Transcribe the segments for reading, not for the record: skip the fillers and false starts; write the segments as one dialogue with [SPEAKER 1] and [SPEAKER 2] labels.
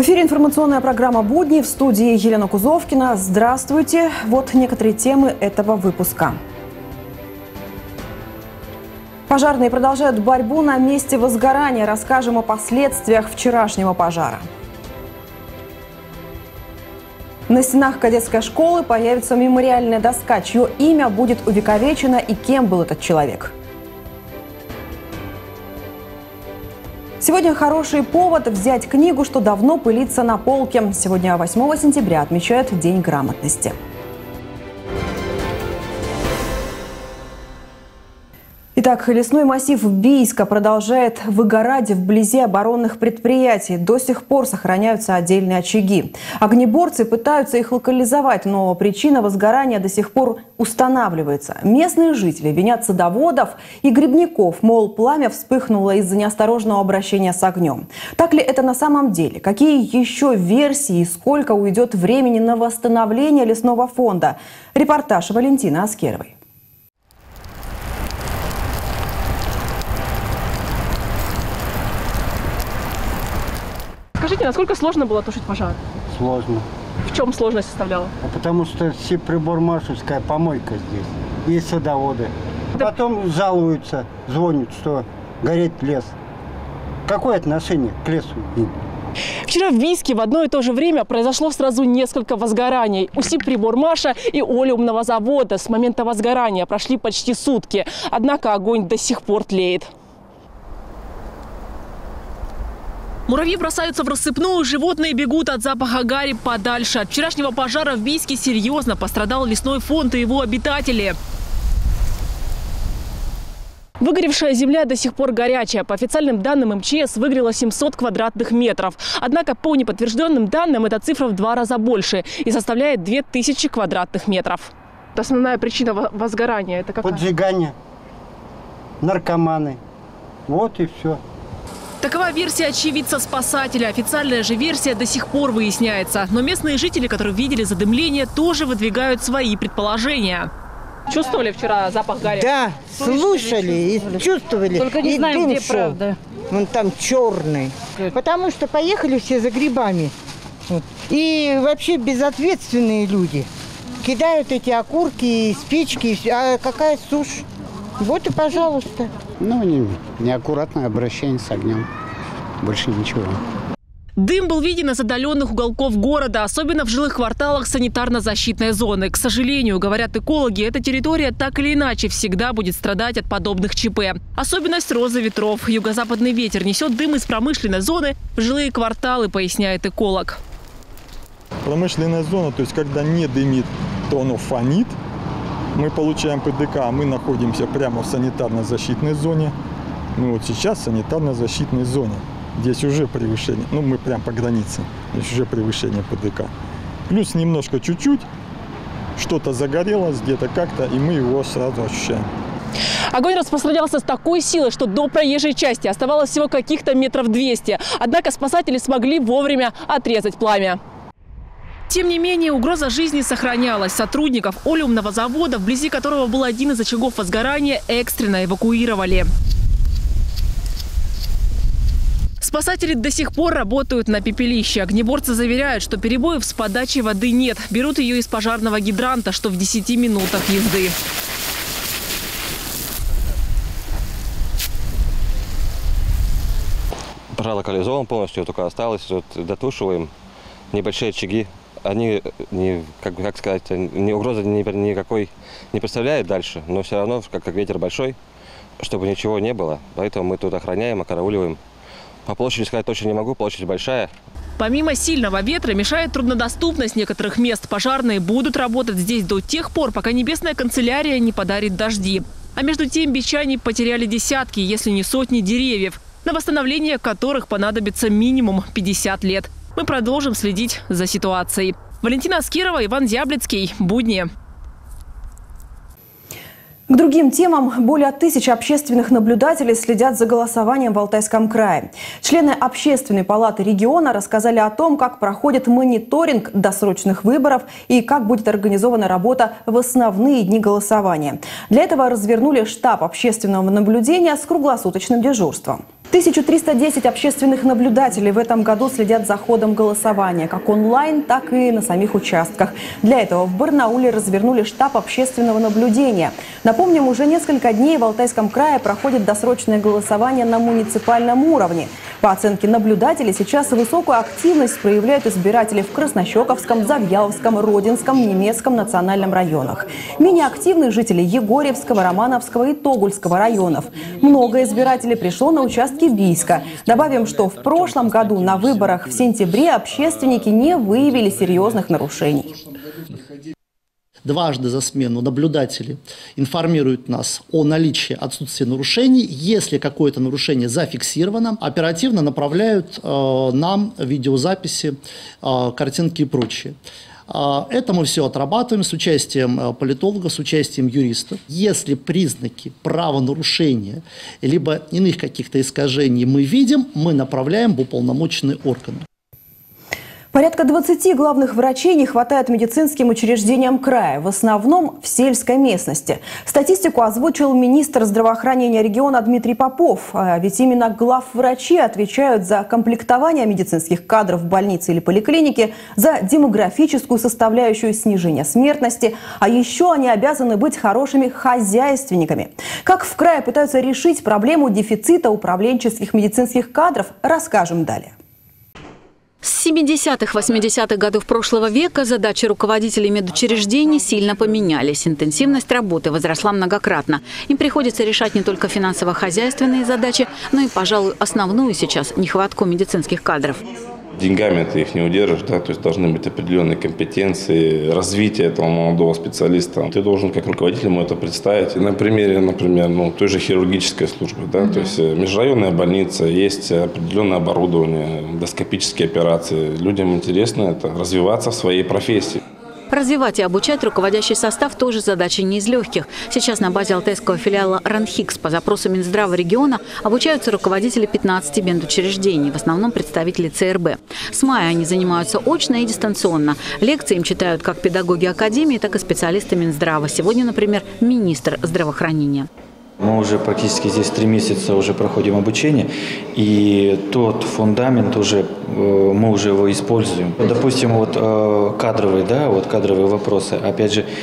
[SPEAKER 1] эфире информационная программа «Будни», в студии Елена Кузовкина. Здравствуйте. Вот некоторые темы этого выпуска. Пожарные продолжают борьбу на месте возгорания. Расскажем о последствиях вчерашнего пожара. На стенах кадетской школы появится мемориальная доска, чье имя будет увековечено и кем был этот человек. Сегодня хороший повод взять книгу, что давно пылится на полке. Сегодня, 8 сентября, отмечают День грамотности. Итак, лесной массив Бийска продолжает выгорать вблизи оборонных предприятий. До сих пор сохраняются отдельные очаги. Огнеборцы пытаются их локализовать, но причина возгорания до сих пор устанавливается. Местные жители винят садоводов и грибников, мол, пламя вспыхнуло из-за неосторожного обращения с огнем. Так ли это на самом деле? Какие еще версии и сколько уйдет времени на восстановление лесного фонда? Репортаж Валентины Аскеровой.
[SPEAKER 2] Скажите, насколько сложно было тушить пожар?
[SPEAKER 3] Сложно.
[SPEAKER 2] В чем сложность составляла?
[SPEAKER 3] Потому что Сибприбормашевская помойка здесь. И садоводы.
[SPEAKER 2] Да.
[SPEAKER 3] Потом жалуются, звонят, что горит лес. Какое отношение к лесу?
[SPEAKER 2] Вчера в Бийске в одно и то же время произошло сразу несколько возгораний. У Сибприбормаша и олеумного завода с момента возгорания прошли почти сутки. Однако огонь до сих пор тлеет. Муравьи бросаются в рассыпную, животные бегут от запаха гари подальше. От вчерашнего пожара в Бийске серьезно пострадал лесной фонд и его обитатели. Выгоревшая земля до сих пор горячая. По официальным данным МЧС выгорело 700 квадратных метров. Однако по неподтвержденным данным эта цифра в 2 раза больше и составляет 2000 квадратных метров. Основная причина возгорания – это какая?
[SPEAKER 3] Поджигание, наркоманы. Вот и все.
[SPEAKER 2] Такова версия очевидца-спасателя. Официальная же версия до сих пор выясняется. Но местные жители, которые видели задымление, тоже выдвигают свои предположения. Чувствовали вчера запах гари?
[SPEAKER 4] Да, слушали и чувствовали.
[SPEAKER 5] Только не знаем, где правда.
[SPEAKER 4] Вон там черный. Потому что поехали все за грибами. Вот. И вообще безответственные люди. Кидают эти окурки, спички. А какая сушь? Вот и пожалуйста.
[SPEAKER 6] Ну, неаккуратное обращение с огнем. Больше ничего.
[SPEAKER 2] Дым был виден из отдаленных уголков города, особенно в жилых кварталах санитарно-защитной зоны. К сожалению, говорят экологи, эта территория так или иначе всегда будет страдать от подобных ЧП. Особенность розы ветров. Юго-западный ветер несет дым из промышленной зоны в жилые кварталы, поясняет эколог.
[SPEAKER 7] Промышленная зона, то есть когда не дымит, то оно фонит. Мы получаем ПДК, мы находимся прямо в санитарно-защитной зоне. Мы вот сейчас в санитарно-защитной зоне. Здесь уже превышение, ну мы прям по границе, здесь уже превышение ПДК. Плюс немножко чуть-чуть, что-то загорелось где-то как-то, и мы его сразу ощущаем.
[SPEAKER 2] Огонь распространялся с такой силой, что до проезжей части оставалось всего каких-то метров 200. Однако спасатели смогли вовремя отрезать пламя. Тем не менее, угроза жизни сохранялась. Сотрудников олеумного завода, вблизи которого был один из очагов возгорания, экстренно эвакуировали. Спасатели до сих пор работают на пепелище. Огнеборцы заверяют, что перебоев с подачей воды нет. Берут ее из пожарного гидранта, что в 10 минутах езды.
[SPEAKER 8] Пожар локализован полностью, только осталось, вот, дотушиваем небольшие очаги. Они, как сказать, угрозы никакой не представляют дальше, но все равно, как ветер большой, чтобы ничего не было. Поэтому мы тут охраняем, окарауливаем. По площади сказать точно не могу, площадь большая.
[SPEAKER 2] Помимо сильного ветра мешает труднодоступность некоторых мест. Пожарные будут работать здесь до тех пор, пока небесная канцелярия не подарит дожди. А между тем бичане потеряли десятки, если не сотни деревьев, на восстановление которых понадобится минимум 50 лет. Мы продолжим следить за ситуацией. Валентина Аскерова, Иван Зяблицкий. Будни.
[SPEAKER 1] К другим темам. Более 1000 общественных наблюдателей следят за голосованием в Алтайском крае. Члены Общественной палаты региона рассказали о том, как проходит мониторинг досрочных выборов и как будет организована работа в основные дни голосования. Для этого развернули штаб общественного наблюдения с круглосуточным дежурством. 1310 общественных наблюдателей в этом году следят за ходом голосования, как онлайн, так и на самих участках. Для этого в Барнауле развернули штаб общественного наблюдения. Напомним, уже несколько дней в Алтайском крае проходит досрочное голосование на муниципальном уровне. По оценке наблюдателей, сейчас высокую активность проявляют избиратели в Краснощековском, Завьяловском, Родинском, Немецком национальном районах. Менее активны жители Егорьевского, Романовского и Тогульского районов. Много избирателей пришло на участки Бийска. Добавим, что в прошлом году на выборах в сентябре общественники не выявили серьезных нарушений.
[SPEAKER 5] Дважды за смену наблюдатели информируют нас о наличии отсутствия нарушений. Если какое-то нарушение зафиксировано, оперативно направляют нам видеозаписи, картинки и прочее. Это мы все отрабатываем с участием политологов, с участием юристов. Если признаки правонарушения либо иных каких-то искажений мы видим, мы направляем в уполномоченные органы.
[SPEAKER 1] Порядка 20 главных врачей не хватает медицинским учреждениям края, в основном в сельской местности. Статистику озвучил министр здравоохранения региона Дмитрий Попов. Ведь именно главврачи отвечают за комплектование медицинских кадров в больнице или поликлинике, за демографическую составляющую снижения смертности. А еще они обязаны быть хорошими хозяйственниками. Как в крае пытаются решить проблему дефицита управленческих медицинских кадров, расскажем далее.
[SPEAKER 9] С 70-х, 80-х годов прошлого века задачи руководителей медучреждений сильно поменялись. Интенсивность работы возросла многократно. Им приходится решать не только финансово-хозяйственные задачи, но и, пожалуй, основную сейчас – нехватку медицинских кадров.
[SPEAKER 10] Деньгами ты их не удержишь, да, то есть должны быть определенные компетенции, развитие этого молодого специалиста. Ты должен как руководитель ему это представить. На примере, например, той же хирургической службы, да, то есть межрайонная больница, есть определенное оборудование, эндоскопические операции. Людям интересно это, развиваться в своей профессии.
[SPEAKER 9] Развивать и обучать руководящий состав тоже задача не из легких. Сейчас на базе алтайского филиала РАНХИКС по запросу Минздрава региона обучаются руководители 15 медучреждений, в основном представители ЦРБ. С мая они занимаются очно и дистанционно. Лекции им читают как педагоги академии, так и специалисты Минздрава. Сегодня, например, министр здравоохранения.
[SPEAKER 11] Мы уже практически здесь 3 месяца уже проходим обучение, и тот фундамент уже мы уже его используем. Допустим, кадровые, кадровые вопросы. Опять же,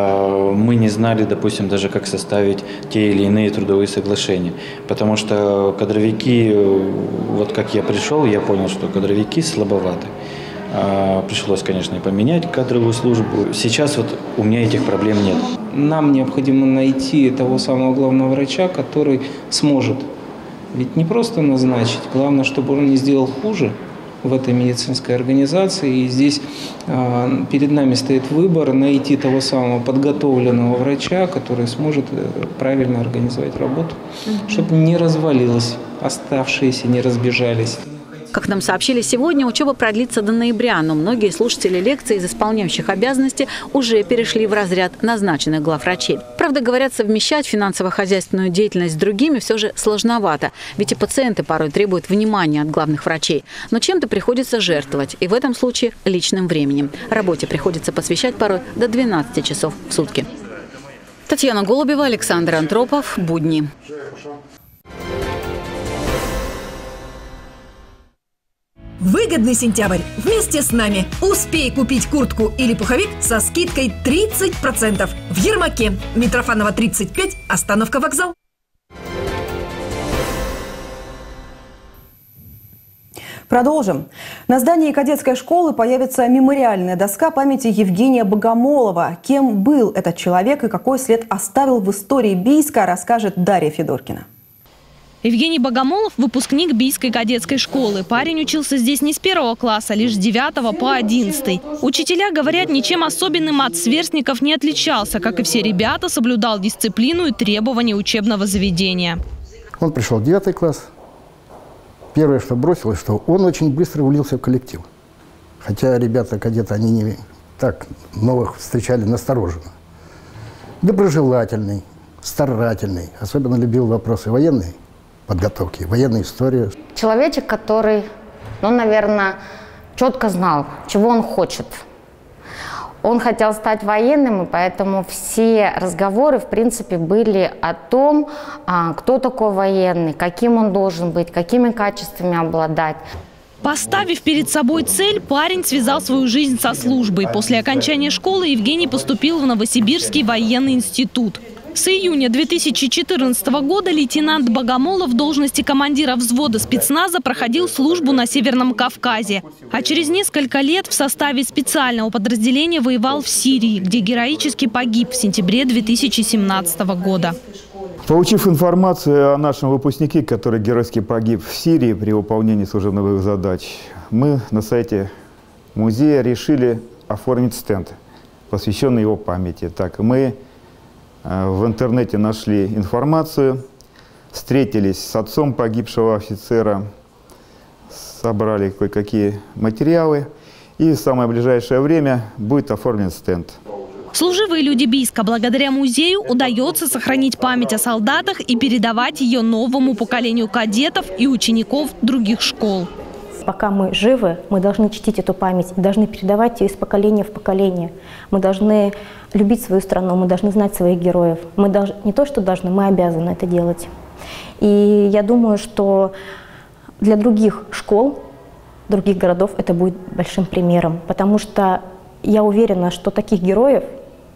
[SPEAKER 11] мы не знали, допустим, даже как составить те или иные трудовые соглашения, потому что кадровики, как я пришел, я понял, что кадровики слабоваты. Пришлось, конечно, поменять кадровую службу. Сейчас у меня этих проблем нет.
[SPEAKER 12] Нам необходимо найти того самого главного врача, который сможет. Ведь не просто назначить, главное, чтобы он не сделал хуже в этой медицинской организации. И здесь перед нами стоит выбор найти того самого подготовленного врача, который сможет правильно организовать работу, чтобы не развалилось, оставшиеся не разбежались.
[SPEAKER 9] Как нам сообщили сегодня, учеба продлится до ноября, но многие слушатели лекций из исполняющих обязанности уже перешли в разряд назначенных главврачей. Правда, говорят, совмещать финансово-хозяйственную деятельность с другими все же сложновато, ведь и пациенты порой требуют внимания от главных врачей. Но чем-то приходится жертвовать, и в этом случае личным временем. Работе приходится посвящать порой до 12 часов в сутки. Татьяна Голубева, Александр Антропов. Будни.
[SPEAKER 13] Выгодный сентябрь вместе с нами. Успей купить куртку или пуховик со скидкой 30%. В Ермаке. Митрофанова, 35, остановка вокзал.
[SPEAKER 1] Продолжим. На здании кадетской школы появится мемориальная доска памяти Евгения Богомолова. Кем был этот человек и какой след оставил в истории Бийска, расскажет Дарья Федоркина.
[SPEAKER 14] Евгений Богомолов – выпускник Бийской кадетской школы. Парень учился здесь не с 1 класса, лишь с 9 по 11. Учителя говорят, ничем особенным от сверстников не отличался. Как и все ребята, соблюдал дисциплину и требования учебного заведения.
[SPEAKER 15] Он пришел в 9 класс. Первое, что бросилось, что он очень быстро влился в коллектив. Хотя ребята, кадеты, они не так новых встречали настороженно. Доброжелательный, старательный. Особенно любил вопросы военные. Подготовки, военной истории.
[SPEAKER 16] Человечек, который, наверное, четко знал, чего он хочет. Он хотел стать военным, и поэтому все разговоры, в принципе, были о том, кто такой военный, каким он должен быть, какими качествами обладать.
[SPEAKER 14] Поставив перед собой цель, парень связал свою жизнь со службой. После окончания школы Евгений поступил в Новосибирский военный институт. С июня 2014 года лейтенант Богомолов в должности командира взвода спецназа проходил службу на Северном Кавказе. А через несколько лет в составе специального подразделения воевал в Сирии, где героически погиб в сентябре 2017 года.
[SPEAKER 7] Получив информацию о нашем выпускнике, который геройски погиб в Сирии при выполнении служебных задач, мы на сайте музея решили оформить стенд, посвященный его памяти. Так, мы в интернете нашли информацию, встретились с отцом погибшего офицера, собрали кое-какие материалы, и в самое ближайшее время будет оформлен стенд.
[SPEAKER 14] Служивые люди Бийска благодаря музею удается сохранить память о солдатах и передавать ее новому поколению кадетов и учеников других школ.
[SPEAKER 17] Пока мы живы, мы должны чтить эту память, должны передавать ее из поколения в поколение. Мы должны любить свою страну, мы должны знать своих героев. Мы не то что должны, мы обязаны это делать. И я думаю, что для других школ, других городов это будет большим примером, потому что я уверена, что таких героев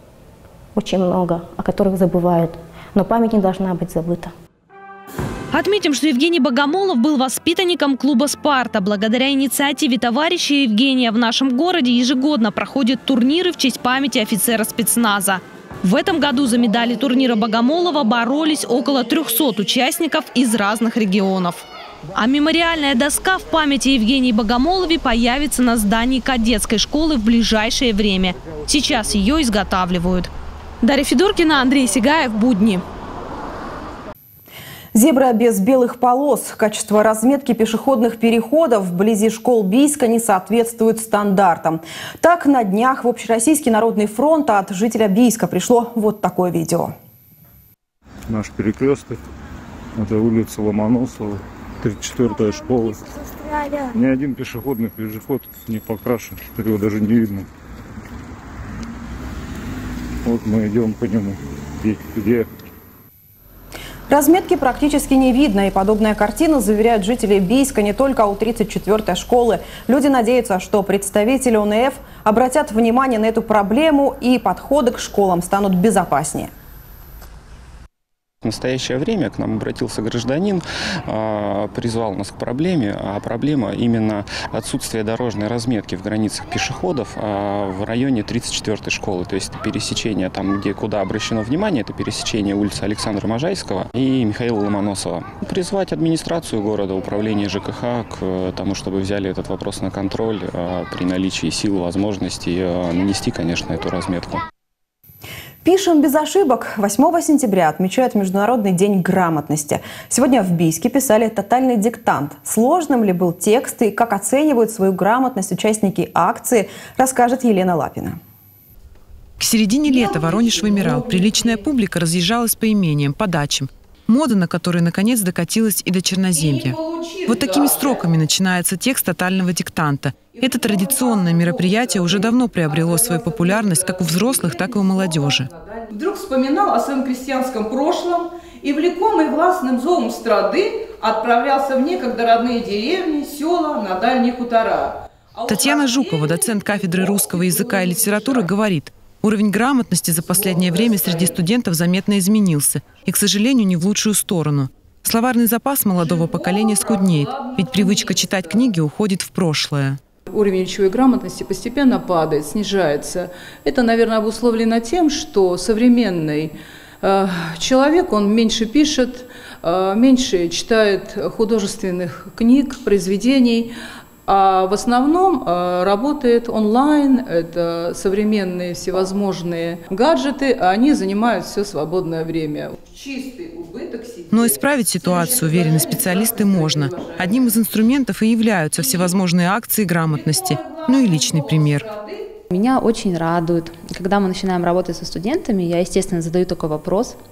[SPEAKER 17] очень много, о которых забывают, но память не должна быть забыта.
[SPEAKER 14] Отметим, что Евгений Богомолов был воспитанником клуба «Спарта». Благодаря инициативе товарища Евгения в нашем городе ежегодно проходят турниры в честь памяти офицера спецназа. В этом году за медали турнира Богомолова боролись около 300 участников из разных регионов. А мемориальная доска в памяти Евгении Богомолове появится на здании кадетской школы в ближайшее время. Сейчас ее изготавливают. Дарья Федоркина, Андрей Сигаев, «Будни».
[SPEAKER 1] Зебра без белых полос. Качество разметки пешеходных переходов вблизи школ Бийска не соответствует стандартам. Так, на днях в Общероссийский народный фронт от жителя Бийска пришло вот такое видео.
[SPEAKER 18] Наш перекресток. Это улица Ломоносова, 34-я школа. Ни один пешеходный переход не покрашен, его даже не видно. Вот мы идем по нему. Где?
[SPEAKER 1] Разметки практически не видно, и подобная картина, заверяют жители Бийска, не только у 34-й школы. Люди надеются, что представители ОНФ обратят внимание на эту проблему и подходы к школам станут безопаснее.
[SPEAKER 19] В настоящее время к нам обратился гражданин, призвал нас к проблеме, а проблема именно отсутствие дорожной разметки в границах пешеходов в районе 34-й школы. То есть пересечение, там, куда обращено внимание, это пересечение улицы Александра Можайского и Михаила Ломоносова. Призвать администрацию города, управление ЖКХ к тому, чтобы взяли этот вопрос на контроль, при наличии сил, возможностей нанести, конечно, эту разметку.
[SPEAKER 1] Пишем без ошибок. 8 сентября отмечают Международный день грамотности. Сегодня в Бийске писали тотальный диктант. Сложным ли был текст и как оценивают свою грамотность участники акции, расскажет Елена Лапина.
[SPEAKER 20] К середине лета Воронеж вымирал. Приличная публика разъезжалась по имениям, по дачам. Мода, на которой наконец докатилась и до Черноземья. Вот такими строками начинается текст тотального диктанта. Это традиционное мероприятие уже давно приобрело свою популярность как у взрослых, так и у молодежи.
[SPEAKER 21] Вдруг вспоминал о своем крестьянском прошлом и, влекомый властным зовом страды, отправлялся в некогда родные деревни, села, на дальние хутора.
[SPEAKER 20] Татьяна Жукова, доцент кафедры русского языка и литературы, говорит: уровень грамотности за последнее время среди студентов заметно изменился. И, к сожалению, не в лучшую сторону. Словарный запас молодого поколения скуднеет, ведь привычка читать книги уходит в прошлое.
[SPEAKER 21] Уровень речевой грамотности постепенно падает, снижается. Это, наверное, обусловлено тем, что современный человек, он меньше пишет, меньше читает художественных книг, произведений, а в основном работает онлайн, это современные всевозможные гаджеты, а они занимают все свободное время. Чистый убыток.
[SPEAKER 20] Но исправить ситуацию, уверены специалисты, можно. Одним из инструментов и являются всевозможные акции грамотности. Ну и личный пример.
[SPEAKER 22] Меня очень радует, когда мы начинаем работать со студентами, я, естественно, задаю такой вопрос: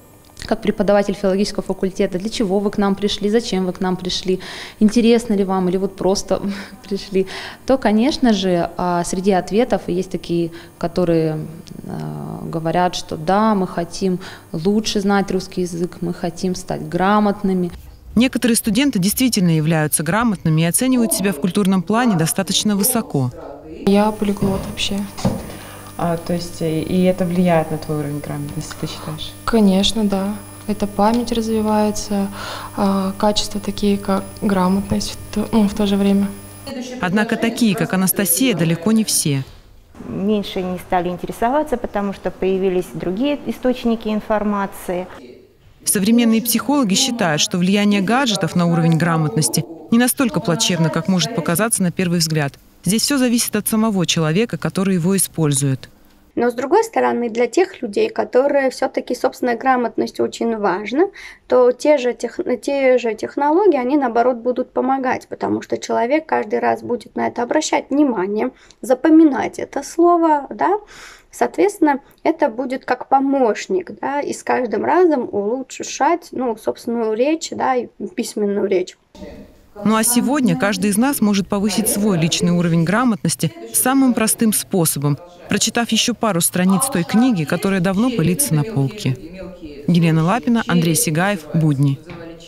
[SPEAKER 3] как преподаватель филологического факультета, для чего вы к нам пришли, зачем вы к нам пришли, интересно ли вам или вот просто пришли, то, конечно же, среди ответов есть такие, которые говорят, что да, мы хотим лучше знать русский язык, мы хотим стать грамотными.
[SPEAKER 20] Некоторые студенты действительно являются грамотными и оценивают себя в культурном плане достаточно высоко.
[SPEAKER 22] Я полиглот вообще. То есть и это влияет на твой уровень грамотности, ты считаешь? Конечно, да. Это память развивается, качества такие, как грамотность, в то же время.
[SPEAKER 20] Однако такие, как Анастасия, далеко не все.
[SPEAKER 23] Меньше не стали интересоваться, потому что появились другие источники информации.
[SPEAKER 20] Современные психологи считают, что влияние гаджетов на уровень грамотности не настолько плачевно, как может показаться на первый взгляд. Здесь все зависит от самого человека, который его использует.
[SPEAKER 24] Но, с другой стороны, для тех людей, которые все-таки собственная грамотность очень важна, то те же технологии, они, наоборот, будут помогать, потому что человек каждый раз будет на это обращать внимание, запоминать это слово, да. Соответственно, это будет как помощник, да, и с каждым разом улучшать, собственную речь, да, и письменную речь.
[SPEAKER 20] Ну а сегодня каждый из нас может повысить свой личный уровень грамотности самым простым способом, прочитав еще пару страниц той книги, которая давно пылится на полке. Елена Лапина, Андрей Сигаев, «Будни».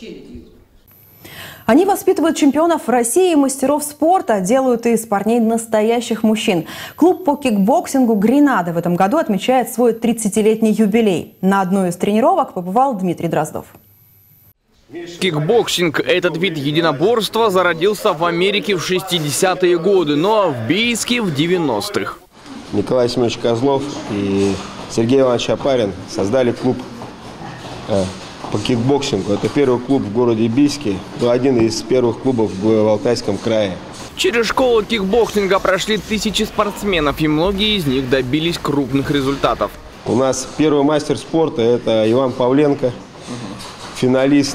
[SPEAKER 1] Они воспитывают чемпионов России и мастеров спорта, делают из парней настоящих мужчин. Клуб по кикбоксингу «Гренада» в этом году отмечает свой 30-летний юбилей. На одной из тренировок побывал Дмитрий Дроздов.
[SPEAKER 25] Кикбоксинг – этот вид единоборства зародился в Америке в 60-е годы, но в Бийске в 90-х.
[SPEAKER 26] Николай Семенович Козлов и Сергей Иванович Апарин создали клуб по кикбоксингу. Это первый клуб в городе Бийске, один из первых клубов в Алтайском крае.
[SPEAKER 25] Через школу кикбоксинга прошли тысячи спортсменов, и многие из них добились крупных результатов.
[SPEAKER 26] У нас первый мастер спорта – это Иван Павленко, финалист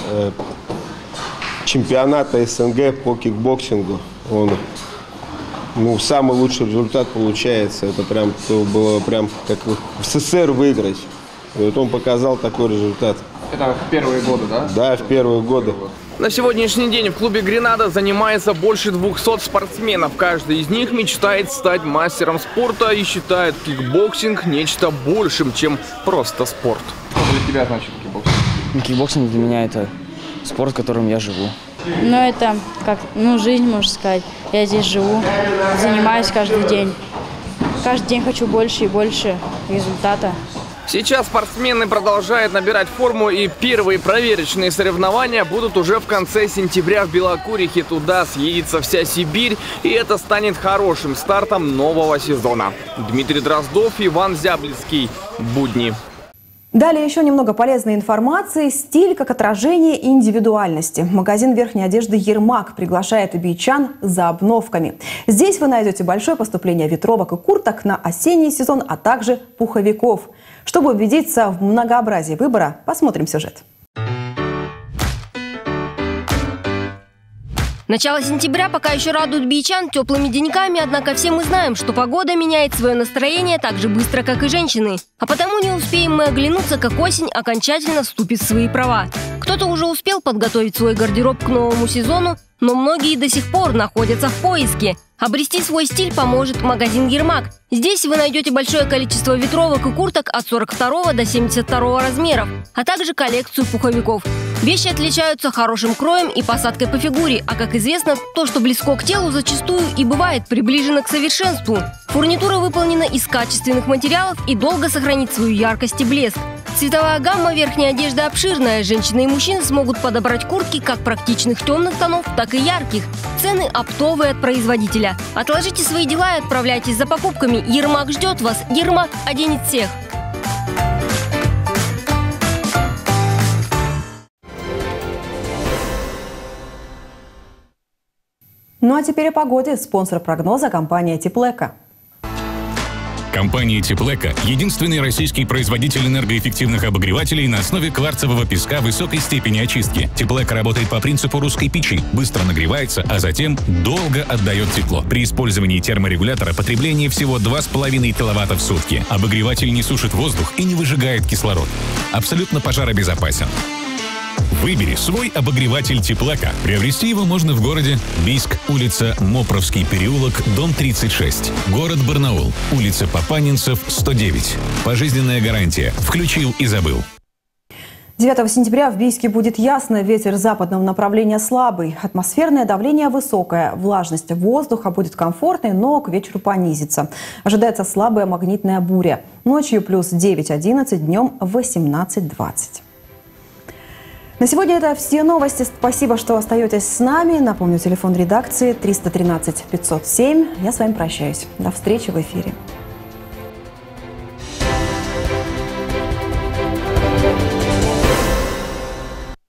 [SPEAKER 26] чемпионата СНГ по кикбоксингу. Он, самый лучший результат получается. Это было прям как в СССР выиграть. И вот он показал такой результат.
[SPEAKER 25] Это в первые годы, да?
[SPEAKER 26] Да, в первые годы.
[SPEAKER 25] На сегодняшний день в клубе «Гренада» занимается больше 200 спортсменов. Каждый из них мечтает стать мастером спорта и считает кикбоксинг нечто большим, чем просто спорт. Что для тебя значит кикбоксинг?
[SPEAKER 27] Кикбоксинг для меня это спорт, которым я живу.
[SPEAKER 28] Это как, жизнь, можно сказать. Я здесь живу, занимаюсь каждый день. Каждый день хочу больше и больше результата.
[SPEAKER 25] Сейчас спортсмены продолжают набирать форму, и первые проверочные соревнования будут уже в конце сентября в Белокурихе. Туда съедется вся Сибирь, и это станет хорошим стартом нового сезона. Дмитрий Дроздов, Иван Зяблицкий. «Будни».
[SPEAKER 1] Далее еще немного полезной информации. Стиль как отражение индивидуальности. Магазин верхней одежды «Ермак» приглашает бичан за обновками. Здесь вы найдете большое поступление ветровок и курток на осенний сезон, а также пуховиков. Чтобы убедиться в многообразии выбора, посмотрим сюжет.
[SPEAKER 29] Начало сентября пока еще радует бичан теплыми деньками, однако все мы знаем, что погода меняет свое настроение так же быстро, как и женщины. А потому не успеем мы оглянуться, как осень окончательно вступит в свои права. Кто-то уже успел подготовить свой гардероб к новому сезону, но многие до сих пор находятся в поиске. Обрести свой стиль поможет магазин «Ермак». Здесь вы найдете большое количество ветровок и курток от 42 до 72 размеров, а также коллекцию пуховиков. Вещи отличаются хорошим кроем и посадкой по фигуре, а как известно, то, что близко к телу, зачастую и бывает приближено к совершенству. Фурнитура выполнена из качественных материалов и долго сохранит свою яркость и блеск. Цветовая гамма верхней одежды обширная. Женщины и мужчины смогут подобрать куртки как практичных темных тонов, так и ярких. Цены оптовые от производителя. Отложите свои дела и отправляйтесь за покупками. Ермак ждет вас. Ермак оденет всех. Ну а теперь о погоде. Спонсор прогноза – компания «Теплэко».
[SPEAKER 2] Компания Теплека – единственный российский производитель энергоэффективных обогревателей на основе кварцевого песка высокой степени очистки. Теплека работает по принципу русской печи, быстро нагревается, а затем долго отдает тепло. При использовании терморегулятора потребление всего 2,5 киловатта в сутки. Обогреватель не сушит воздух и не выжигает кислород. Абсолютно пожаробезопасен. Выбери свой обогреватель Теплека. Приобрести его можно в городе Бийск, улица Мопровский переулок, дом 36. Город Барнаул, улица Папанинцев, 109. Пожизненная гарантия. Включил и забыл.
[SPEAKER 1] 9 сентября в Бийске будет ясно, ветер западного направления слабый, атмосферное давление высокое, влажность воздуха будет комфортной, но к вечеру понизится. Ожидается слабая магнитная буря. Ночью плюс 9-11, днем 18-20. На сегодня это все новости. Спасибо, что остаетесь с нами. Напомню, телефон редакции 313 507. Я с вами прощаюсь. До встречи в эфире.